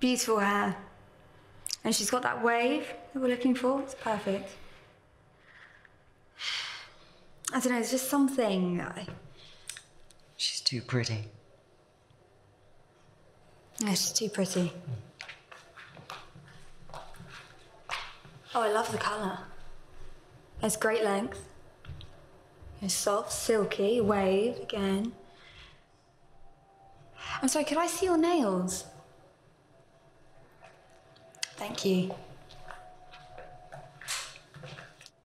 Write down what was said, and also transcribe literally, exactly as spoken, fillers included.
Beautiful hair. And she's got that wave that we're looking for. It's perfect. I don't know, it's just something. I... She's too pretty. Yeah, she's too pretty. Oh, I love the colour. It's great length. It's soft, silky, wave again. I'm sorry, could I see your nails? Thank you.